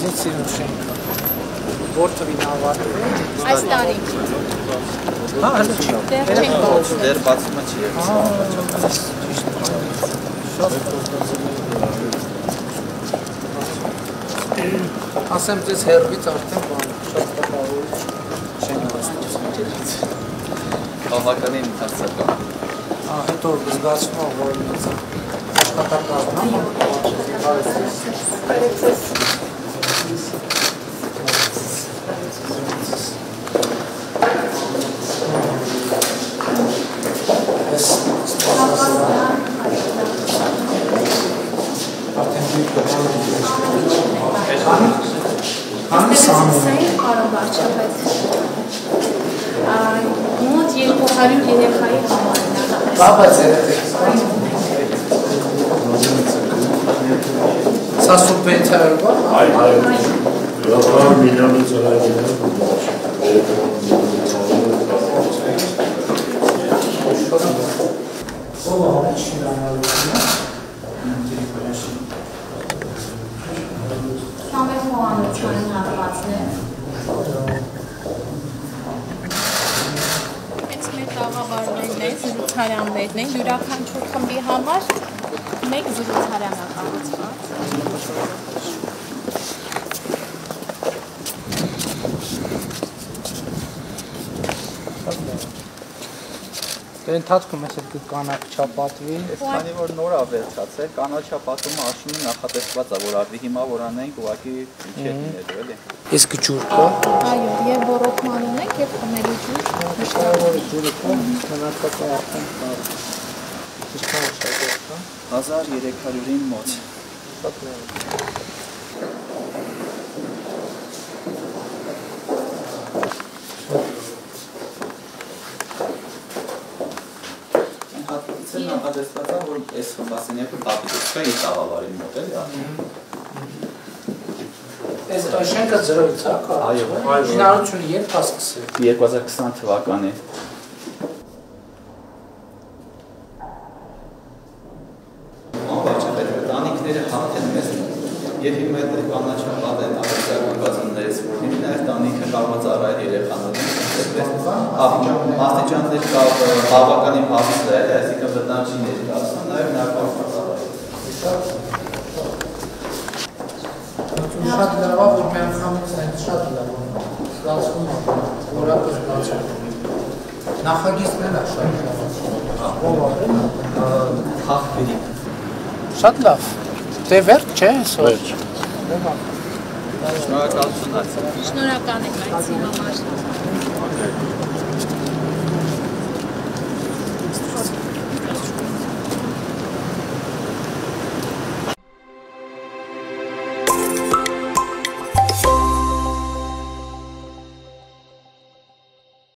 Մեզից սիրուն շենքը, որ թվին ավարտվել։ Այս տարի։ Հա, հələ չի։ Դեռ չենք բացում։ Դեռ բացումը չի եղել։ Ասեմ ձեզ հերվից արդեն բան շատ տպավորիչ շենք ստացվում։ Բավականին հարցական։ Հետո զգացվում է, որ ինձ աշխատակազմն է, Մոտ 200 երեխայի համարն է։ Բաբա ձեր Սա սուբվենցիա բա։ Այո։ 100 միլիոնի ծրագիրը Համեր հողանոցային հատվածներ։ Այս մեր տաղավարներն են, զրուցարաններն են, յուրաքանչյուր խմբի համար մեկ զրուցարան է կառուցված։ Դե ընթացքում ես այդ կանաչ չապատվի։ Քանի որ նոր ավերացած է, կանաչապատումը աշունի նախատեսված է, որ արդի հիմա որ անենք, ուղղակի ինչ է լինելու, էլի։ Իսկ ջուր կա։ Այո, եւ ռոռոկման ունենք եւ խմելու ջուր։ Մշտավոր ջուրը կա, մնացածը արդեն կա։ Ինչքան շատեր կա։ 1300-ին մոտ։ Շատ լավ։ Նախադեստված է, որ այս խմբասենյակը բապիտից կա իր տաղավարի մոտ էլի արդեն։ Այս շենքը զրոյից է կա։ Այո, Շինարարությունը երբ է սկսել։ 2020 թվականի։ Տանիքները հաղթեն մեզ եւ հիմա այդ կանաչապատ են ավերակի բազաներից, որ հիմա այս տանիքը կարող է ծառայել երեխաներին։ Աստիճաններ կա բավականին հավիտ է, այսինքն վտանգ չի ներկայացնում, նաեւ նա կարող է ծառայել։ Շատ լավ է, որ միանգամից այն շատ լավ է։ Ստացվում է, որակը ստացվում է։ Նախագիծն էլ է շատ լավ։ Ով է։ Խախտվի։ Շատ լավ։ Դե վերջ չէ այսօր։ Վերջ։ Շնորհակալություն այցի։ Շնորհակալ ենք այցի համար։